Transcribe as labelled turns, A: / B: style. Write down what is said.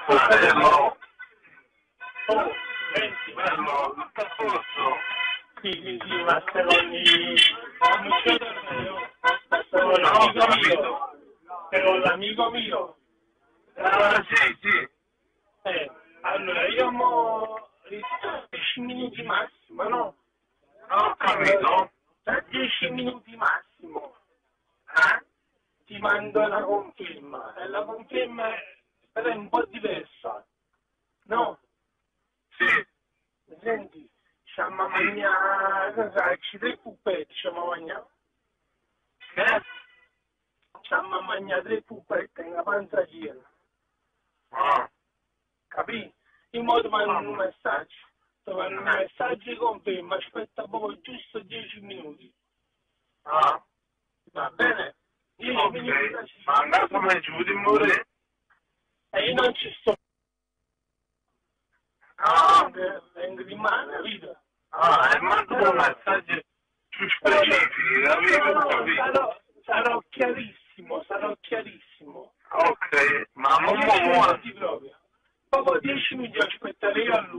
A: Bello.
B: Oh, senti,
A: Bello, tutto a posto.
B: sì, ma se non c'è
A: No, ho capito.
B: con l'amico mio.
A: Sì, sì.
B: Allora io mo 10 minuti massimo, no?
A: Non ho capito.
B: Tra 10 minuti massimo
A: Eh?
B: ti mando una conferma e la conferma è un po' diversa, no?
A: Sì.
B: Senti, siamo a mangiare, ci tre puppetti, siamo a mangiare.
A: Che?
B: Siamo a mangiare tre puppetti in la panza piena,
A: Ah.
B: capì? In modo mandano un messaggio, ti mandano un messaggio di conferma, aspetta proprio giusto 10 minuti,
A: Ah.
B: va bene? 10
A: Ok.
B: minuti
A: Ma a casa mi giù di morire?
B: e io non ci sto,
A: Ah.
B: vengo di mano, capito?
A: Ah, e mando un messaggio più specifici, capito?
B: Sarò chiarissimo, sarò chiarissimo.
A: Ok, ma non
B: Io
A: muoio.
B: proprio. Proprio 10 minuti aspetterei a lui.